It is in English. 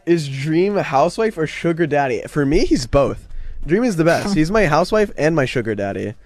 Is Dream a housewife or sugar daddy? For me, he's both. Dream is the best. He's my housewife and my sugar daddy.